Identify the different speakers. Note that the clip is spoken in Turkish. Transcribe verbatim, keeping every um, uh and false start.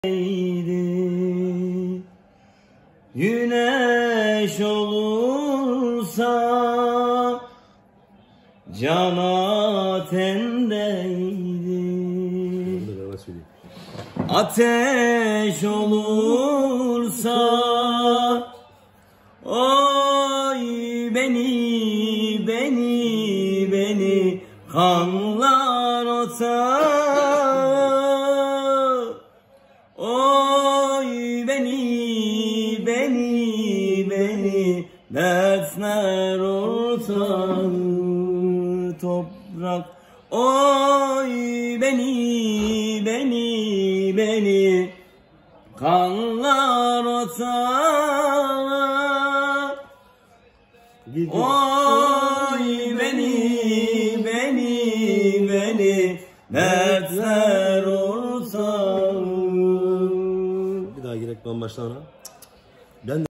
Speaker 1: Güneş olursa cana tendeydi, ateş olursa oy beni beni beni kanlar ota. Oy beni beni beni dertler ortağı toprak. Oy beni beni beni kanlar ortağı. Oy beni beni beni dertler ortağı.
Speaker 2: Bir daha girek bambaşta ona. Ben